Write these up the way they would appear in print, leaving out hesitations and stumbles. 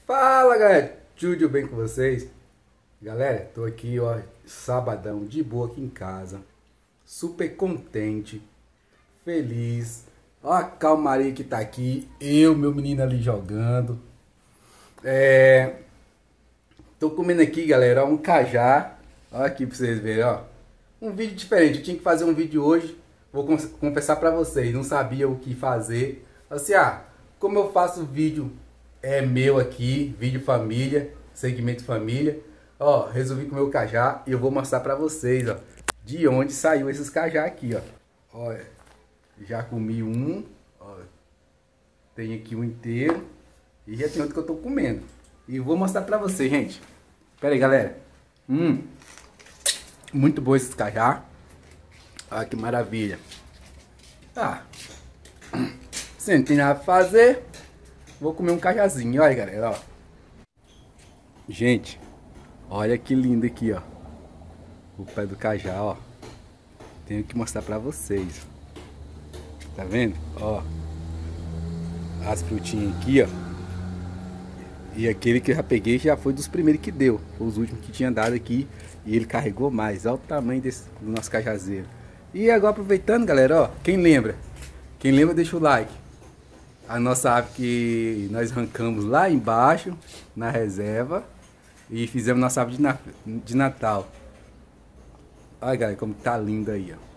Fala, galera, tudo bem com vocês? Galera, tô aqui, ó, sabadão, de boa aqui em casa, super contente, feliz. Ó a calmaria que tá aqui, meu menino ali jogando. Tô comendo aqui, galera, um cajá. Ó aqui pra vocês verem, ó. Um vídeo diferente, eu tinha que fazer um vídeo hoje. Vou confessar pra vocês, não sabia o que fazer. Assim, como eu faço vídeo meu aqui, vídeo família, segmento família. Ó, resolvi comer o cajá e eu vou mostrar pra vocês, ó, de onde saiu esses cajá aqui, ó. Olha, já comi um, ó, tem aqui um inteiro e já tem outro que eu tô comendo. E eu vou mostrar pra vocês, gente. Pera aí, galera. Muito bom esses cajá. Olha que maravilha. Se não tem nada pra fazer, vou comer um cajazinho. Olha, galera, ó. Gente, olha que lindo aqui, ó. O pé do cajá, ó. Tenho que mostrar pra vocês. Tá vendo? Ó. As frutinhas aqui, ó. E aquele que eu já peguei já foi dos primeiros que deu. Foi os últimos que tinha dado aqui. E ele carregou mais. Olha o tamanho do nosso cajazeiro. E agora aproveitando, galera, ó. Quem lembra, deixa o like. A nossa árvore que nós arrancamos lá embaixo, na reserva. E fizemos nossa árvore de Natal. Olha, galera, como tá lindo aí, ó.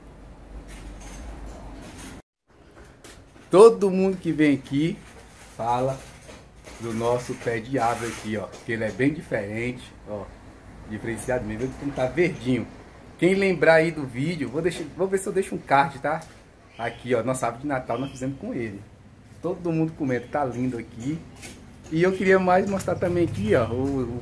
Todo mundo que vem aqui fala do nosso pé de árvore aqui, ó. Que ele é bem diferente, ó. Diferenciado mesmo, como tá verdinho. Quem lembrar aí do vídeo, vou ver se eu deixo um card, tá? Aqui, ó, nossa árvore de Natal nós fizemos com ele. Todo mundo comenta, tá lindo aqui. E eu queria mais mostrar também aqui, ó,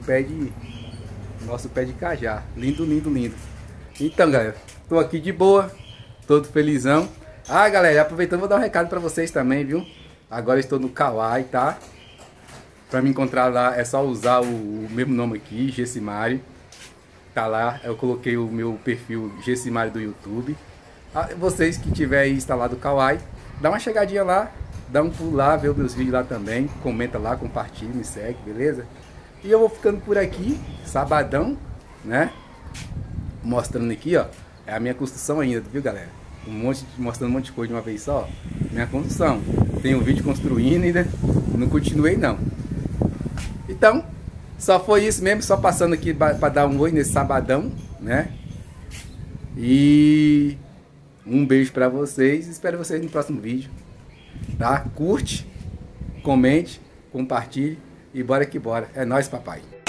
nosso pé de cajá. Lindo, lindo, lindo. Então, galera, tô aqui de boa, todo felizão. Galera, aproveitando, vou dar um recado pra vocês também, viu? Agora estou no Kawaii, tá? Pra me encontrar lá é só usar o mesmo nome aqui, Gessimari. Tá lá, eu coloquei o meu perfil Gessimari do YouTube. Vocês que tiverem instalado o Kawaii, dá uma chegadinha lá, dá um pulo lá, vê os meus vídeos lá também, comenta lá, compartilha, me segue, beleza? E eu vou ficando por aqui, sabadão, né? Mostrando aqui, ó, é a minha construção ainda, viu, galera? Mostrando um monte de coisa de uma vez só, ó. Minha construção. Tem um vídeo construindo ainda, não continuei não. Então, só foi isso mesmo, só passando aqui para dar um oi nesse sabadão, né? E um beijo para vocês, espero vocês no próximo vídeo, tá? Curte, comente, compartilhe e bora que bora. É nóis, papai.